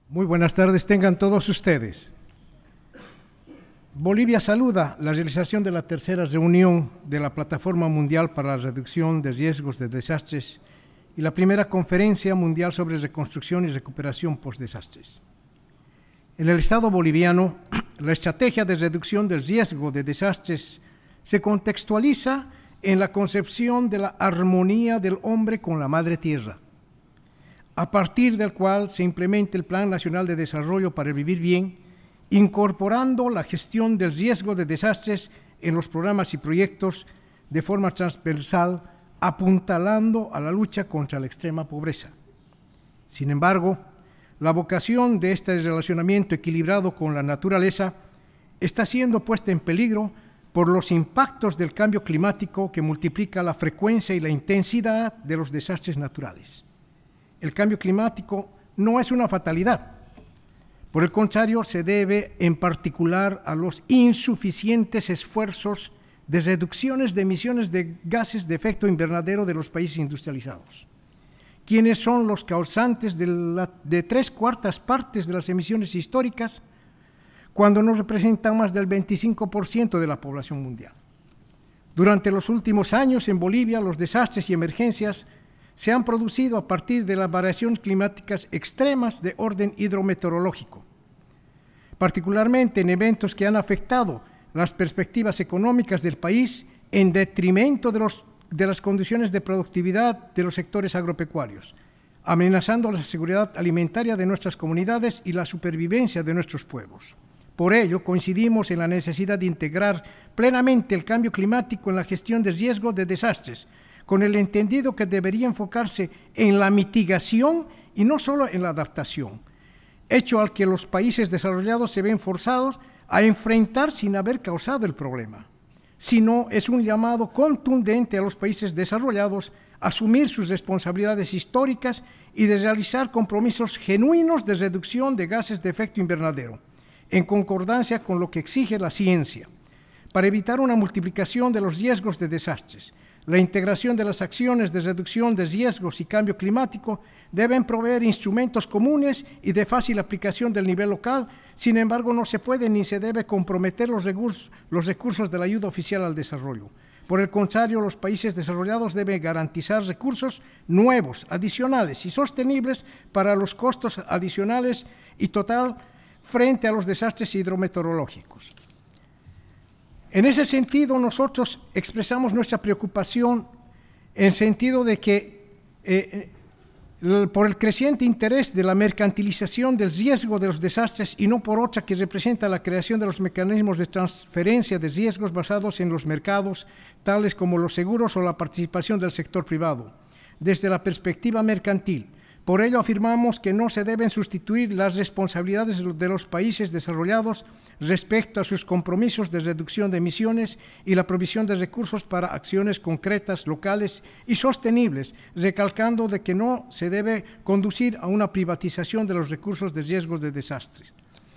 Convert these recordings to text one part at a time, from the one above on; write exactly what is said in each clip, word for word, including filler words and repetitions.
Muy buenas tardes tengan todos ustedes. Bolivia saluda la realización de la tercera reunión de la Plataforma Mundial para la Reducción de Riesgos de Desastres y la primera Conferencia Mundial sobre Reconstrucción y Recuperación Post-Desastres. En el Estado boliviano, la estrategia de reducción del riesgo de desastres se contextualiza en la concepción de la armonía del hombre con la Madre Tierra, a partir del cual se implementa el Plan Nacional de Desarrollo para el Vivir Bien, incorporando la gestión del riesgo de desastres en los programas y proyectos de forma transversal, apuntalando a la lucha contra la extrema pobreza. Sin embargo, la vocación de este relacionamiento equilibrado con la naturaleza está siendo puesta en peligro por los impactos del cambio climático que multiplica la frecuencia y la intensidad de los desastres naturales. El cambio climático no es una fatalidad. Por el contrario, se debe en particular a los insuficientes esfuerzos de reducciones de emisiones de gases de efecto invernadero de los países industrializados, quienes son los causantes de, la, de tres cuartas partes de las emisiones históricas, cuando no representan más del veinticinco por ciento de la población mundial. Durante los últimos años en Bolivia, los desastres y emergencias se han producido a partir de las variaciones climáticas extremas de orden hidrometeorológico, particularmente en eventos que han afectado las perspectivas económicas del país en detrimento de, los, de las condiciones de productividad de los sectores agropecuarios, amenazando la seguridad alimentaria de nuestras comunidades y la supervivencia de nuestros pueblos. Por ello, coincidimos en la necesidad de integrar plenamente el cambio climático en la gestión de riesgos de desastres, con el entendido que debería enfocarse en la mitigación y no solo en la adaptación, hecho al que los países desarrollados se ven forzados a enfrentar sin haber causado el problema, sino es un llamado contundente a los países desarrollados a asumir sus responsabilidades históricas y de realizar compromisos genuinos de reducción de gases de efecto invernadero, en concordancia con lo que exige la ciencia, para evitar una multiplicación de los riesgos de desastres. La integración de las acciones de reducción de riesgos y cambio climático deben proveer instrumentos comunes y de fácil aplicación del nivel local. Sin embargo, no se puede ni se debe comprometer los recursos, los recursos de la ayuda oficial al desarrollo. Por el contrario, los países desarrollados deben garantizar recursos nuevos, adicionales y sostenibles para los costos adicionales y total frente a los desastres hidrometeorológicos. En ese sentido, nosotros expresamos nuestra preocupación en sentido de que eh, el, por el creciente interés de la mercantilización del riesgo de los desastres y no por otra que representa la creación de los mecanismos de transferencia de riesgos basados en los mercados, tales como los seguros o la participación del sector privado, desde la perspectiva mercantil. Por ello afirmamos que no se deben sustituir las responsabilidades de los países desarrollados respecto a sus compromisos de reducción de emisiones y la provisión de recursos para acciones concretas, locales y sostenibles, recalcando de que no se debe conducir a una privatización de los recursos de riesgos de desastres.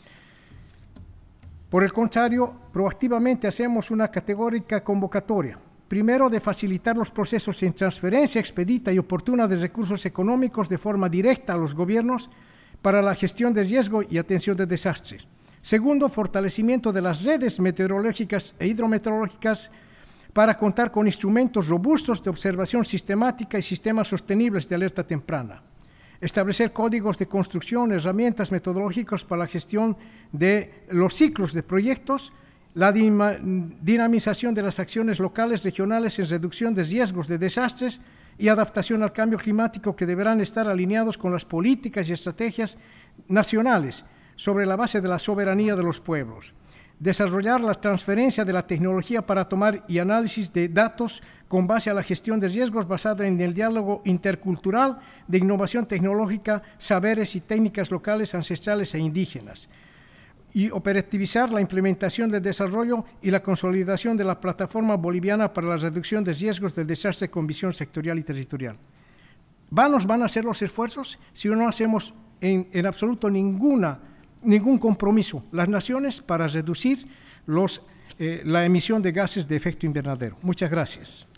Por el contrario, proactivamente hacemos una categórica convocatoria. Primero, de facilitar los procesos en transferencia expedita y oportuna de recursos económicos de forma directa a los gobiernos para la gestión de riesgo y atención de desastres. Segundo, fortalecimiento de las redes meteorológicas e hidrometeorológicas para contar con instrumentos robustos de observación sistemática y sistemas sostenibles de alerta temprana. Establecer códigos de construcción, herramientas metodológicas para la gestión de los ciclos de proyectos, la dinamización de las acciones locales, regionales en reducción de riesgos de desastres y adaptación al cambio climático que deberán estar alineados con las políticas y estrategias nacionales sobre la base de la soberanía de los pueblos. Desarrollar la transferencia de la tecnología para tomar y análisis de datos con base a la gestión de riesgos basada en el diálogo intercultural de innovación tecnológica, saberes y técnicas locales, ancestrales e indígenas, y operativizar la implementación del desarrollo y la consolidación de la plataforma boliviana para la reducción de riesgos del desastre con visión sectorial y territorial. ¿Vanos van a ser los esfuerzos si no hacemos en, en absoluto ninguna, ningún compromiso las naciones para reducir los, eh, la emisión de gases de efecto invernadero? Muchas gracias.